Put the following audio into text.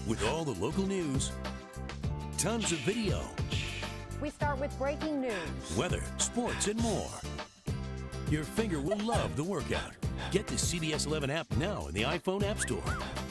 with all the local news, tons of video, We start with breaking news. weather, sports, and more. Your finger will love the workout. Get the CBS 11 app now in the iPhone App Store.